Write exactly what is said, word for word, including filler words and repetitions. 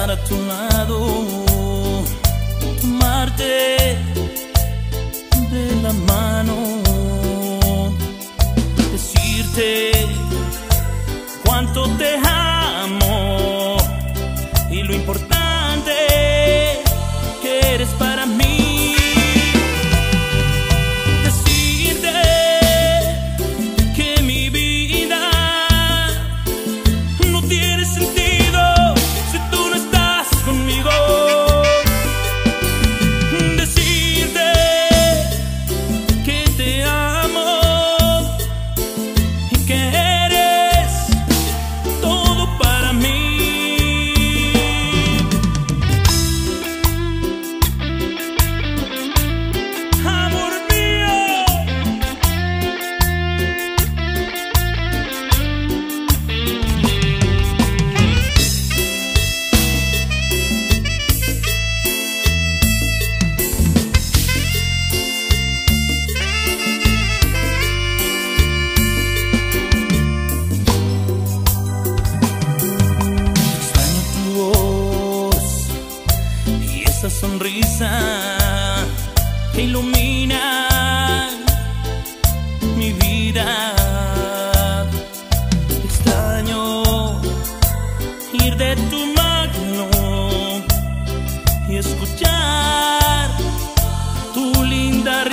estar a tu lado, tomarte de la mano, decirte cuánto te amo y lo importante que eres para mí. Esa sonrisa que ilumina mi vida. Extraño ir de tu mano y escuchar tu linda risa.